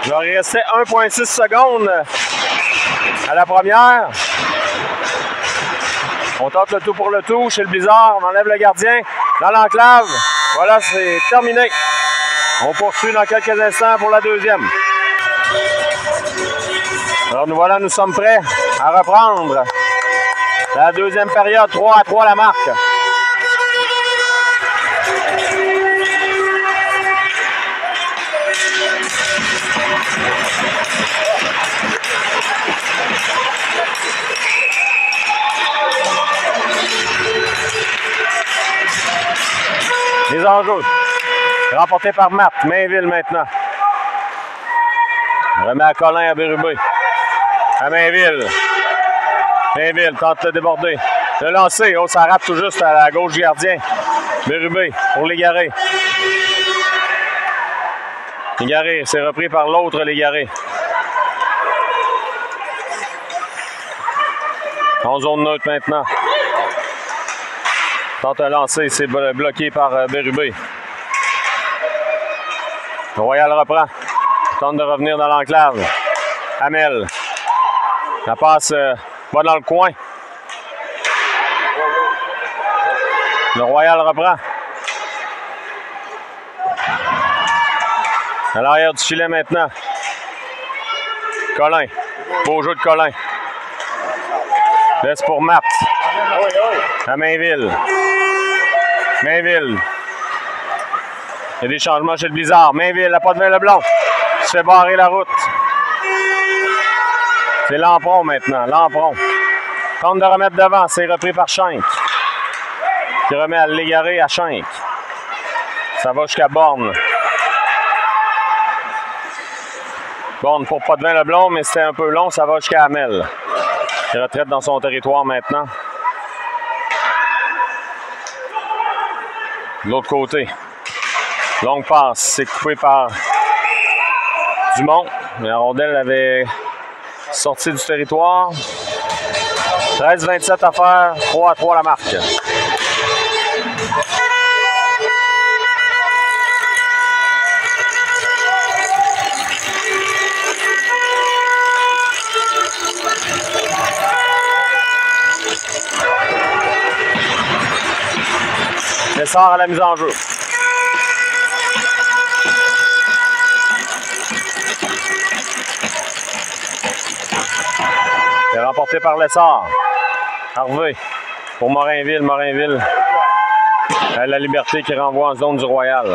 Il va rester 1,6 secondes à la première. On tente le tout pour le tout chez le Blizzard. On enlève le gardien dans l'enclave. Voilà, c'est terminé. On poursuit dans quelques instants pour la deuxième. Alors nous voilà, nous sommes prêts à reprendre la deuxième période. 3-3 la marque. Les enjeux. Remporté par Matt. Mainville maintenant. On remet à Colin à Bérubé. À Mainville. Mainville tente de déborder. Le lancer. Oh, ça rate tout juste à la gauche du gardien. Bérubé pour Légaré. Légaré, c'est repris par l'autre Légaré. En zone neutre maintenant. Tente un lancer, c'est bloqué par Bérubé. Royal reprend. Tente de revenir dans l'enclave. Hamel. La passe va dans le coin. Le Royal reprend. À l'arrière du filet maintenant. Colin. Beau jeu de Colin. Laisse pour Matt. À Mainville. Mainville. Il y a des changements chez le Blizzard. Mainville, la pas de vin Leblond. Se fait barrer la route. C'est Lampron maintenant. Lampron. Tente de remettre devant. C'est repris par Schenck. Qui remet à Légaré à Schenck. Ça va jusqu'à Borne. Borne pour pas de vin Leblond, mais c'était un peu long. Ça va jusqu'à Hamel. Il retraite dans son territoire maintenant. De l'autre côté. Longue passe. C'est coupé par Dumont. La rondelle avait sorti du territoire. 13-27 à faire. 3-3 la marque. Lessard à la mise en jeu. C'est remporté par Lessard. Harvey pour Morinville. Morinville a la liberté qui renvoie en zone du Royal.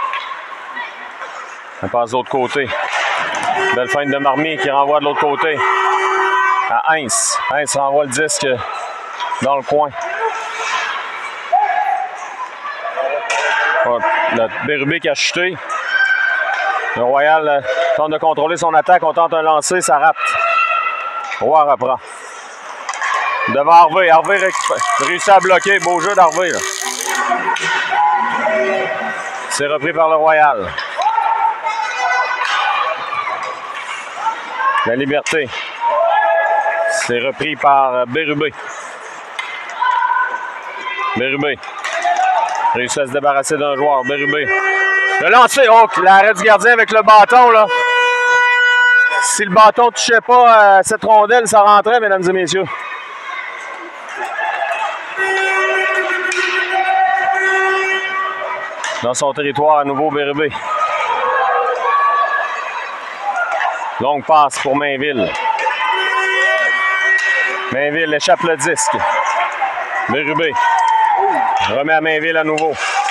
On passe de l'autre côté. Belle feinte de Marmy qui renvoie de l'autre côté à Heinz. Heinz renvoie le disque dans le coin. Le Bérubé qui a chuté. Le Royal tente de contrôler son attaque. On tente un lancer, ça rate. Roy reprend. Devant Harvey. Harvey réussit à bloquer. Beau jeu d'Harvey. C'est repris par le Royal. La liberté. C'est repris par Bérubé. Bérubé. Réussit à se débarrasser d'un joueur. Bérubé. Le lancer. Oh, l'arrêt du gardien avec le bâton, là. Si le bâton ne touchait pas cette rondelle, ça rentrait, mesdames et messieurs. Dans son territoire, à nouveau, Bérubé. Longue passe pour Mainville. Mainville échappe le disque. Bérubé. Remet à Mainville à nouveau.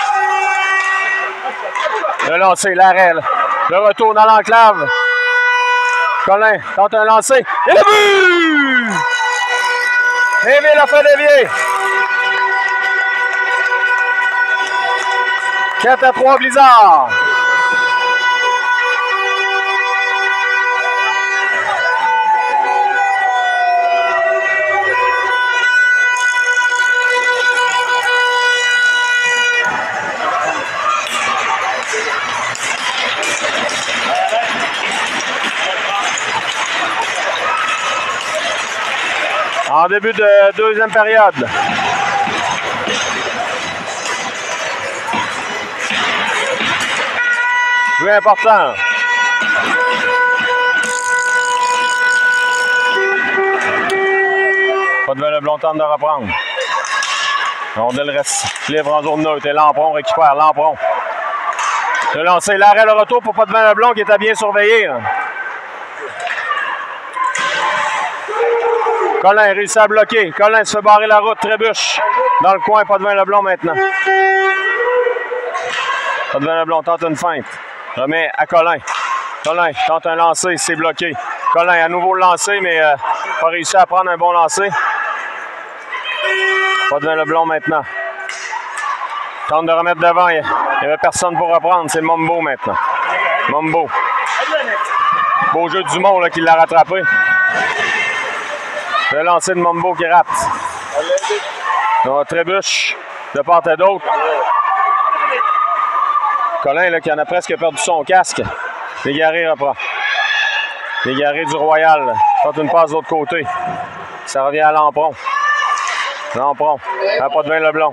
Le lancer, l'arrêt. Le retour dans l'enclave. Colin tente un lancer. Et le but! Mainville a fait dévier. 4-3 Blizzard. En début de deuxième période. Jeu important. Potvin Leblond tente de reprendre. Rondelle reste libre en zone neutre. Et Lampron récupère. Lampron. Le lancer. L'arrêt, le retour pour Potvin Leblond qui était bien surveillé. Là. Colin réussit à bloquer. Colin se fait barrer la route. Trébuche. Dans le coin, Potvin Leblond maintenant. Potvin Leblond tente une feinte. Remet à Colin. Colin tente un lancer. C'est bloqué. Colin à nouveau le lancer, mais pas réussi à prendre un bon lancer. Potvin Leblond maintenant. Tente de remettre devant. Il n'y avait personne pour reprendre. C'est Mombo maintenant. Mombo. Beau jeu du monde là, qui l'a rattrapé. Le lancer de Mombo qui rate. On trébuche de part et d'autre. Colin là, qui en a presque perdu son casque. Légaré reprend. Légaré du Royal. Tente une passe de l'autre côté. Ça revient à Lampron. Lampron. À Potvin Leblond.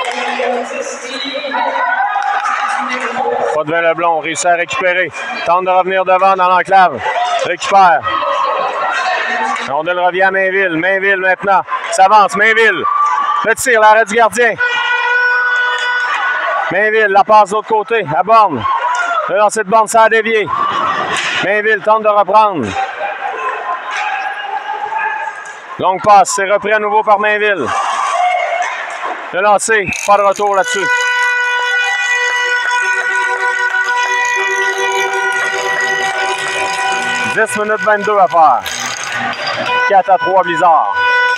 Potvin Leblond réussit à récupérer. Tente de revenir devant dans l'enclave. Récupère. Rondelle revient à Mainville. Mainville maintenant. S'avance. Mainville. Le tir. L'arrêt du gardien. Mainville. La passe de l'autre côté. À Borne. Le lancer de Borne, ça a dévié. Mainville tente de reprendre. Longue passe. C'est repris à nouveau par Mainville. Le lancer. Pas de retour là-dessus. « 10 minutes 22 à faire. 4-3 Blizzard.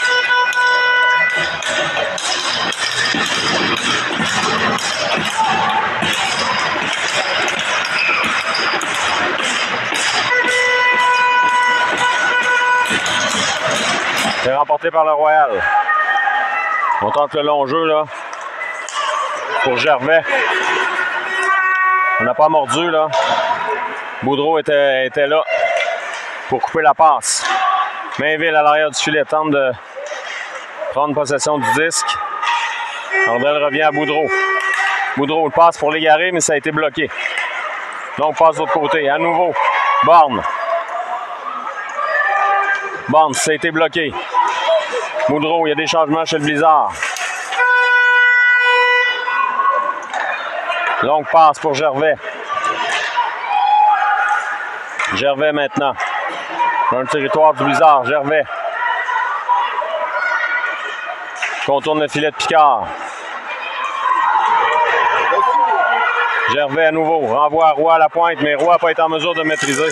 C'est remporté par le Royal. On tente le long jeu là. Pour Gervais. On n'a pas mordu là. Boudreau était là pour couper la passe. Mainville à l'arrière du filet tente de prendre possession du disque. Rondelle revient à Boudreau. Boudreau le passe pour l'égarer, mais ça a été bloqué. Donc passe de l'autre côté. À nouveau, Borne. Borne, ça a été bloqué. Boudreau, il y a des changements chez le Blizzard. Longue passe pour Gervais. Gervais maintenant. Dans le territoire du Blizzard. Gervais. Contourne le filet de Picard. Gervais à nouveau. Renvoie à Roy à la pointe, mais Roy n'a pas été en mesure de maîtriser.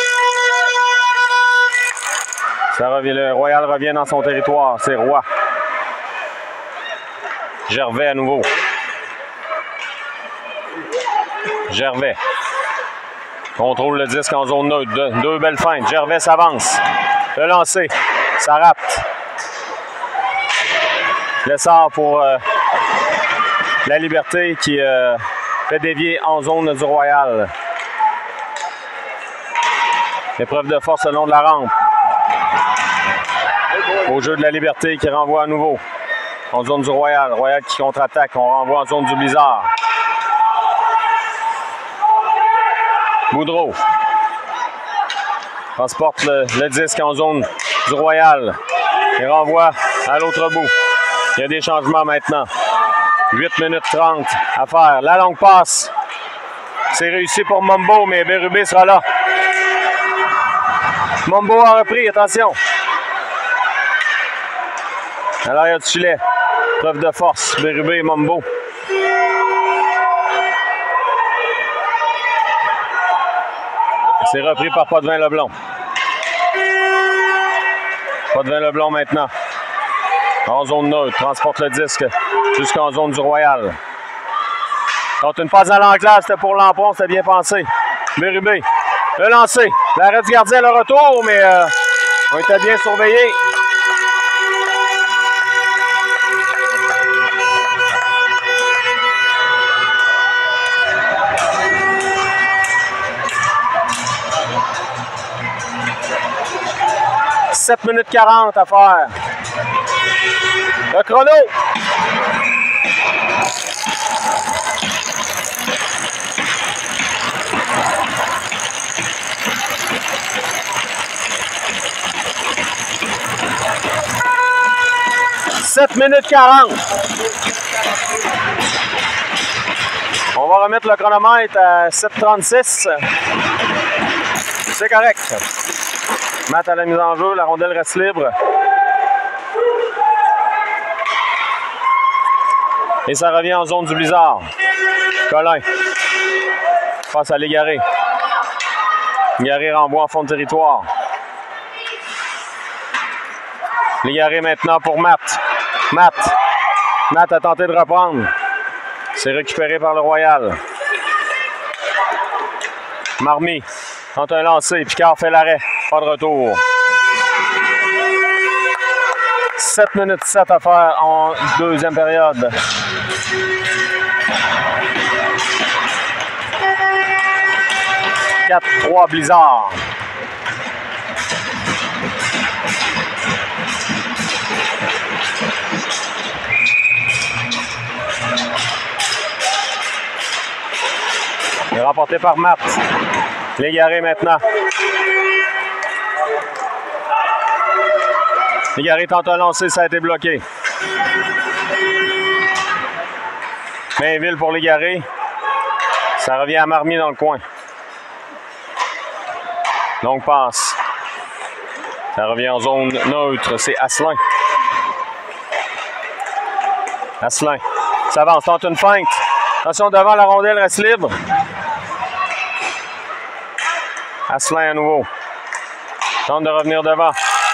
Ça revient, le Royal revient dans son territoire. C'est Roy. Gervais à nouveau. Gervais. Contrôle le disque en zone neutre. Deux belles feintes. Gervais s'avance. Le lancer. Ça rate. L'essor pour la Liberté qui fait dévier en zone du Royal. Épreuve de force le long de la rampe. Au jeu de la Liberté qui renvoie à nouveau en zone du Royal. Royal qui contre-attaque. On renvoie en zone du Blizzard. Boudreau transporte le disque en zone du Royal et renvoie à l'autre bout. Il y a des changements maintenant. 8 minutes 30 à faire. La longue passe. C'est réussi pour Mombo, mais Bérubé sera là. Mombo a repris, attention. À l'arrière du filet. Preuve de force. Bérubé et Mombo. C'est repris par Potvin Leblond. Potvin Leblond maintenant. En zone neutre. Transporte le disque jusqu'en zone du Royal. Quand une passe à l'enclave, c'était pour Lampron, c'était bien pensé. Bérubé. Le lancer. L'arrêt du gardien, le retour, mais on était bien surveillés. « 7 minutes 40 à faire. Le chrono. 7 minutes 40. On va remettre le chronomètre à 7:36. C'est correct. Matt à la mise en jeu, la rondelle reste libre. Et ça revient en zone du blizzard. Colin passe à Légaré. Légaré renvoie en fond de territoire. Légaré maintenant pour Matt. Matt a tenté de reprendre. C'est récupéré par le Royal. Marmy tente un lancer. Picard fait l'arrêt. Pas de retour. 7 minutes 7 à faire en deuxième période. « 4-3 Blizzard. Il est remporté par Matt. Légaré maintenant. Légaré tente un lancer, ça a été bloqué. Mainville pour Légaré. Ça revient à Marmy dans le coin. Longue passe. Ça revient en zone neutre. C'est Asselin. Asselin s'avance, tente une feinte. Attention devant, la rondelle reste libre. Asselin à nouveau. Tente de revenir devant.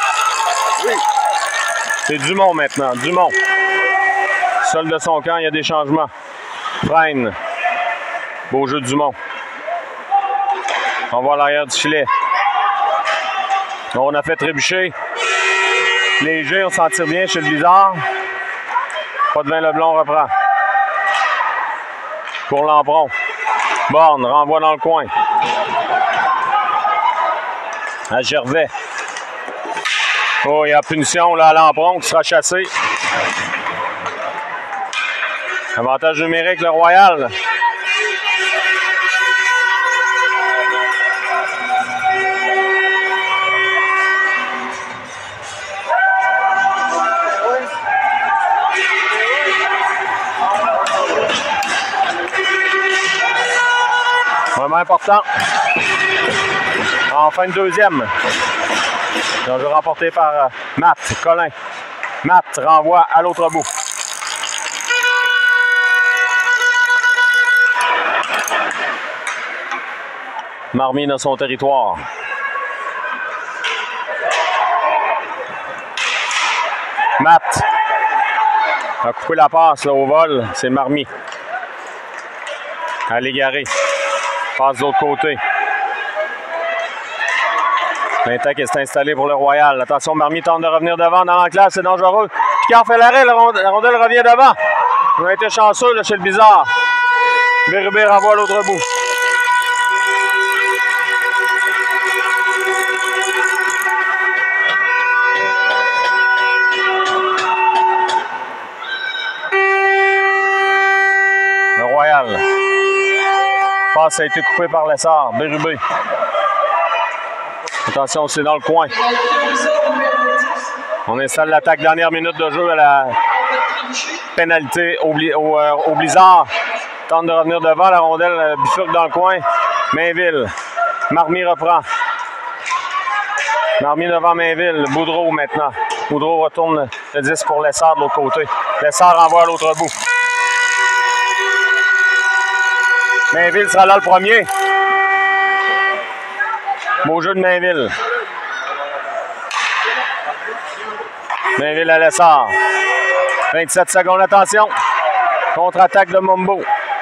C'est Dumont maintenant. Dumont. Seul de son camp, il y a des changements. Freine. Beau jeu de Dumont. On voit l'arrière du filet. On a fait trébucher. Léger, on s'en tire bien chez le Blizzard. Pas de vin Leblond reprend. Pour Lampron. Borne renvoie dans le coin. À Gervais. Oh, il y a punition là, à Lampron qui sera chassé. Avantage numérique, le Royal. Vraiment important. En fin de deuxième. On jeu remporté par Matt. Colin. Matt renvoie à l'autre bout. Marmy dans son territoire. Matt a coupé la passe là, au vol. C'est Marmy. À Légaré. Passe de l'autre côté. L'attaque est installée pour le Royal. Attention, Marmy tente de revenir devant dans l'enclave, c'est dangereux. Picard fait l'arrêt, la rondelle revient devant. On a été chanceux là, chez le Blizzard. Bérubé renvoie à l'autre bout. Le Royal. Passe a été coupé par Lessard. Bérubé. Attention, c'est dans le coin. On installe l'attaque dernière minute de jeu à la pénalité au Blizzard. Tente de revenir devant, la rondelle bifurque dans le coin. Mainville. Marmy reprend. Marmy devant Mainville. Boudreau maintenant. Boudreau retourne le 10 pour Lessard de l'autre côté. Lessard renvoie à l'autre bout. Mainville sera là le premier. Beau jeu de Mainville. Mainville à Lessard. 27 secondes, attention. Contre-attaque de Mumbo.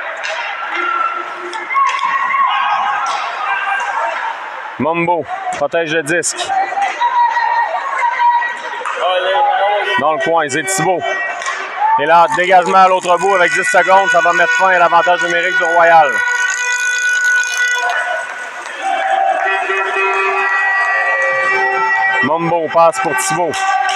Mumbo protège le disque. Dans le coin, c'est Thibault. Et là, dégagement à l'autre bout avec 10 secondes, ça va mettre fin à l'avantage numérique du Royal. Mumbo passe pour Thibault.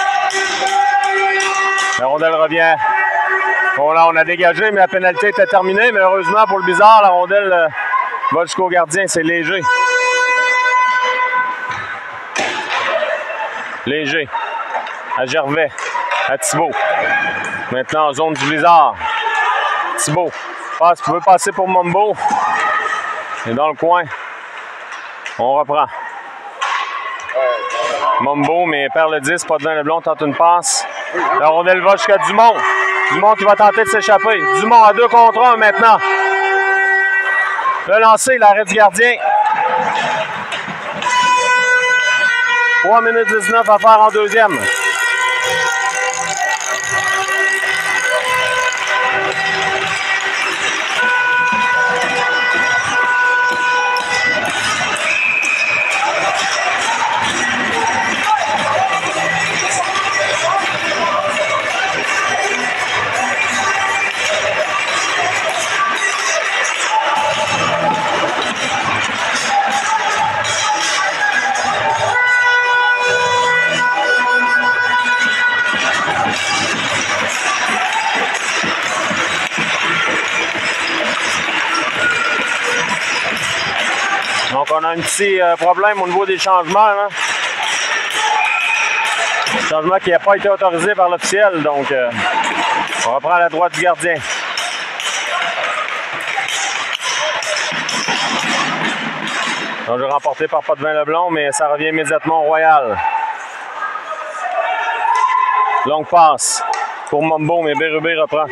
La rondelle revient. Bon, là, on a dégagé, mais la pénalité était terminée. Mais heureusement, pour le Blizzard, la rondelle va jusqu'au gardien. C'est Léger. Léger. À Gervais. à Thibault. Maintenant en zone du Blizzard. Thibault. Passe, peut passer pour Mumbo. Et dans le coin. On reprend. Mumbo, mais perd le 10. Potvin-Leblond tente une passe. La rondelle va jusqu'à Dumont. Dumont qui va tenter de s'échapper. Dumont à 2 contre 1 maintenant. Le lancer, l'arrêt du gardien. 3 minutes 19 à faire en deuxième. Donc, on a un petit problème au niveau des changements. Là. Changement qui n'a pas été autorisé par l'officiel. Donc, on reprend à la droite du gardien. Donc, jeu remporté par Potvin-Leblond, mais ça revient immédiatement au Royal. Longue passe pour Mumbo, mais Bérubé reprend.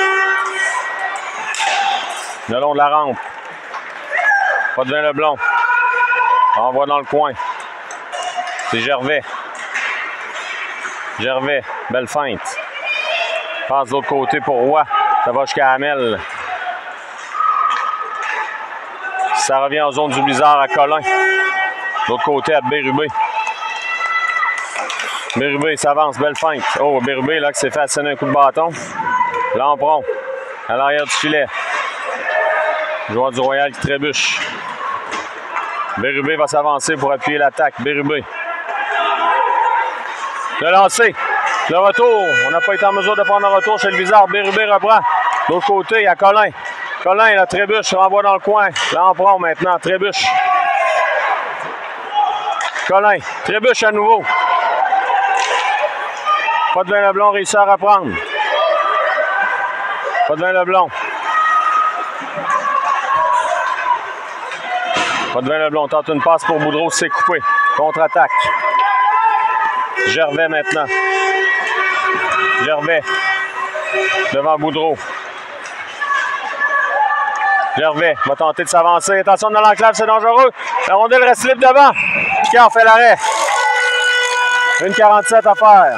Le long de la rampe. Potvin-Leblond. Envoie dans le coin. C'est Gervais. Gervais. Belle feinte. Passe de l'autre côté pour Roy. Ça va jusqu'à Hamel. Ça revient en zone du Blizzard à Colin. De l'autre côté à Bérubé. Bérubé s'avance. Belle feinte. Oh, Bérubé là qui s'est fait asséner un coup de bâton. Lampron. À l'arrière du filet. Joueur du Royal qui trébuche. Bérubé va s'avancer pour appuyer l'attaque. Bérubé. Le lancer. Le retour. On n'a pas été en mesure de prendre un retour chez le Blizzard. Bérubé reprend. De l'autre côté, il y a Colin. Colin, la trébuche, renvoie dans le coin. Lampron maintenant, trébuche. Colin, trébuche à nouveau. Potvin-Leblond réussit à reprendre. Potvin-Leblond. Potvin-Leblond tente une passe pour Boudreau, c'est coupé. Contre-attaque. Gervais maintenant. Gervais. Devant Boudreau. Gervais va tenter de s'avancer. Attention dans l'enclave, c'est dangereux. La rondelle reste libre devant. Picard fait l'arrêt. 1,47 à faire.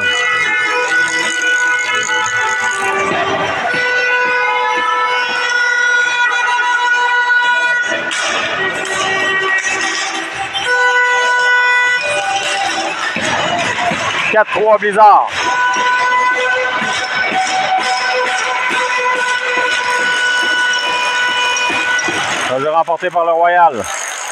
« 4-3 Blizzard. Un jeu remporté par le Royal.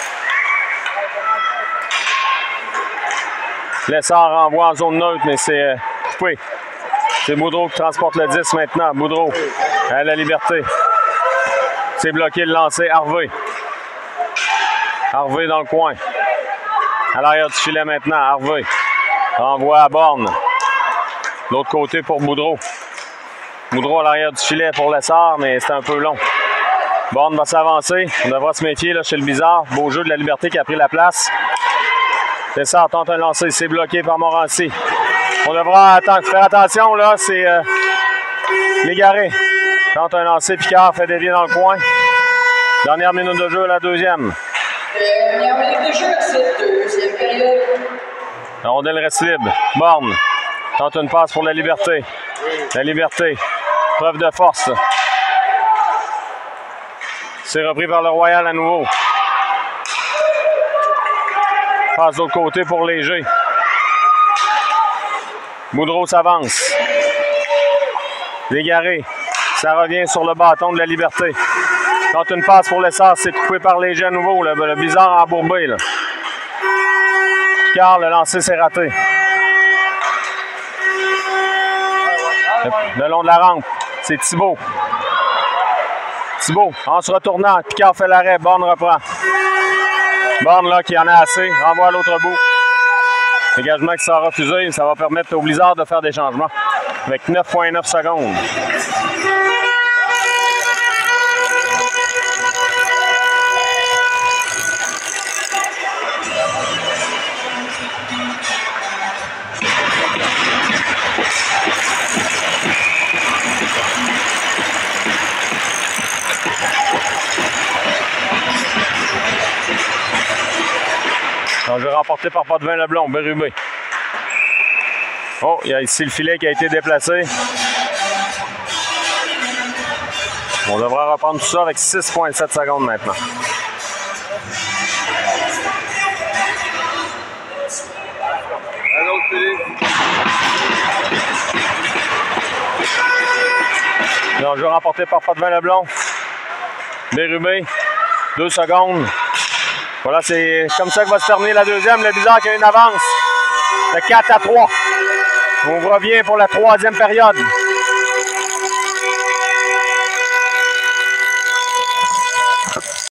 Lessard renvoie en zone neutre, mais c'est coupé. C'est Boudreau qui transporte le 10 maintenant. Boudreau à la liberté. C'est bloqué le lancer. Harvey. Harvey dans le coin. À l'arrière du filet maintenant. Harvey. Renvoie à Borne. L'autre côté pour Boudreau. Boudreau à l'arrière du filet pour Lessard, mais c'est un peu long. Borne va s'avancer. On devra se méfier là, chez le Blizzard. Beau jeu de la Liberté qui a pris la place. Lessard tente un lancer. C'est bloqué par Morancy. On devra faire attention, là. C'est Légaré. Tente un lancer. Picard fait dévier dans le coin. Dernière minute de jeu, la deuxième. Dernière minute de jeu, c'est deuxième période. La rondelle reste libre. Borne tente une passe pour la Liberté. La Liberté. Preuve de force. C'est repris par le Royal à nouveau. Passe de l'autre côté pour Léger. Boudreau s'avance. Légaré. Ça revient sur le bâton de la Liberté. Tente une passe pour Lessard. C'est coupé par Léger à nouveau. Le Blizzard embourbé. Là. Picard, le lancer s'est raté. Le long de la rampe, c'est Thibault. Thibault, en se retournant, Picard fait l'arrêt, Borne reprend. Borne là qui en a assez, renvoie à l'autre bout. Dégagement qui sera refusé, ça va permettre au Blizzard de faire des changements. avec 9,9 secondes. Donc, je vais remporter par Potvin Leblond, Bérubé. Oh, il y a ici le filet qui a été déplacé. On devra reprendre tout ça avec 6,7 secondes maintenant. Un autre filet. Donc, je vais remporter par Potvin Leblond. Bérubé, 2 secondes. Voilà, c'est comme ça que va se terminer la deuxième. Le Bizarre qui a une avance de 4 à 3. On revient pour la troisième période.